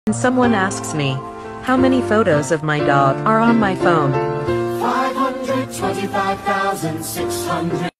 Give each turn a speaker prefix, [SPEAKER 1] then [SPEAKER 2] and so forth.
[SPEAKER 1] When someone asks me, how many photos of my dog are on my phone?
[SPEAKER 2] 525,600